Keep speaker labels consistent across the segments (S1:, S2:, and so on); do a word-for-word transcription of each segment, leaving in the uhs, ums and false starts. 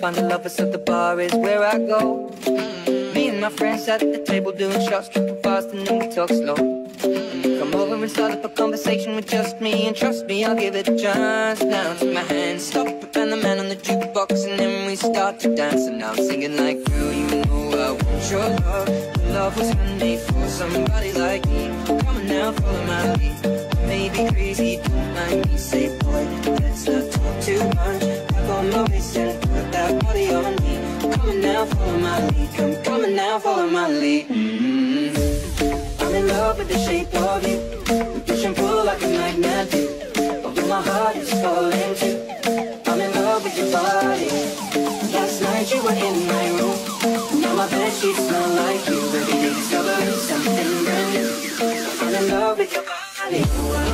S1: find the lovers, so the bar is where I go. Me and my friends sat at the table doing shots, tripping fast, and then we talk slow. Come over and start up a conversation with just me, and trust me, I'll give it a chance. Now take my hand, stop it, and the man on the jukebox, and then we start to dance. And now I'm singing like, girl, you know I want your love. Your love was handmade for somebody like me. Come on now, follow my lead. Maybe crazy, don't mind me. Say, boy, let's not talk too much. Grab on my waist and put that body on me. Come on now, follow my lead. Come, come on now, follow my lead. Mm-hmm. I'm in love with the shape of you. We push and pull like a magnet do. Although my heart is falling too. I'm in love with your body. Last night you were in my room. Now my bedsheets smell like you. Every day discovering something brand new. I'm in love with your body. I'm in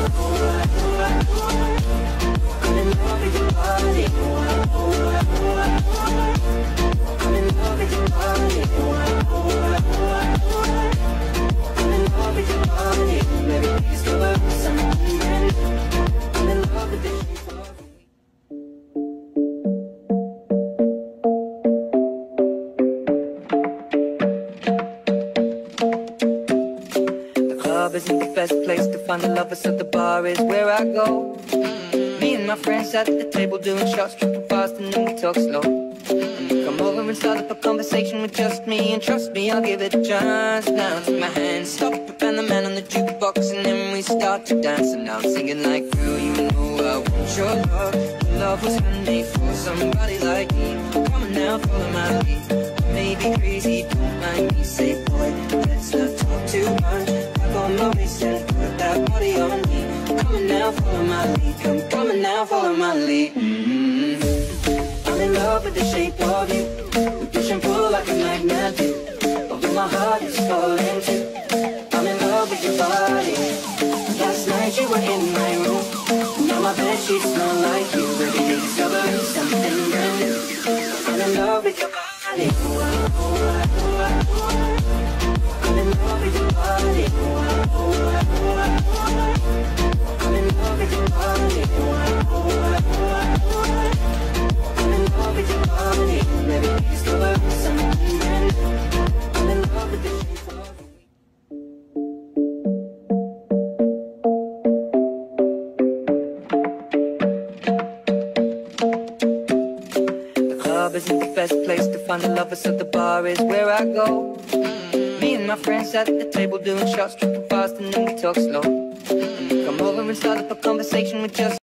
S1: love with your body. I'm in love with your body. I'm in love with your body. Every day discovering something brand new. I'm in love with the shape of you. Isn't the best place to find the lovers, so the bar is where I go. Me and my friends sat at the table doing shots, tripping fast, and then we talk slow. Come over and start up a conversation with just me, and trust me, I'll give it a chance. Now take my hand, stop it, and the man on the jukebox, and then we start to dance. And now I'm singing like, girl, you know I want your love. Your love was handmade for somebody like me. Come on now, follow my lead. Maybe crazy, don't mind me. Say, boy, let's not talk too much. On my waist and put that body on me. Come on now, follow my lead. Come, come on now, follow my lead. Mm-hmm. I'm in love with the shape of you. We push and pull like a magnet do. Although my heart is falling too. I'm in love with your body. Last night you were in my room. Now my bedsheets smell like you. Every day discovering something brand new. I'm in love with your body. I'm in love with your body. I'm in love with your body. I'm in love with your body. Every day discovering something brand new. I'm in love with the shape of you. The club isn't the best place to find the lovers, so the bar is where I go. Me and my friends sat at the table doing shots, tripping fast, and then we talk slow. Come over and start up a conversation with just